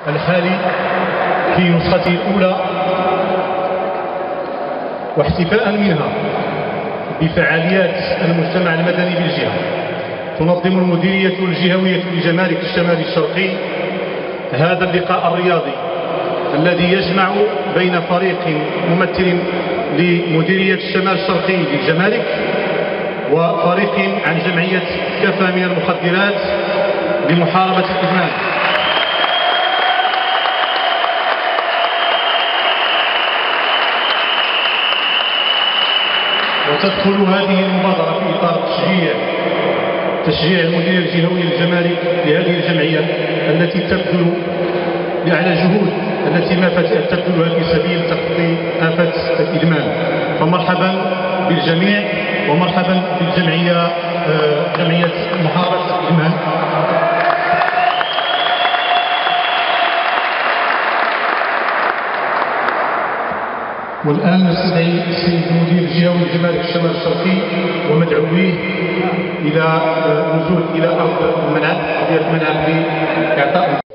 الحالي في نسخته الأولى، واحتفاء منها بفعاليات المجتمع المدني بالجهة، تنظم المديرية الجهوية لجمارك الشمال الشرقي هذا اللقاء الرياضي الذي يجمع بين فريق ممثل لمديرية الشمال الشرقي للجمارك وفريق عن جمعية كفى من المخدرات لمحاربة الإدمان. وتدخل هذه المبادرة في إطار تشجيع المديرية الجهوية للجمارك لهذه الجمعية التي تبذل بأعلى جهود التي ما تبذلها في سبيل تخطي آفة الإدمان. فمرحبا بالجميع ومرحبا بالجمعية، جمعية محاربة الإدمان. والآن نستدعي السيد المدير الجهوي لجمارك الشمال الشرقي ومدعويه إلى النزول إلى أرض الملعب لإعطاء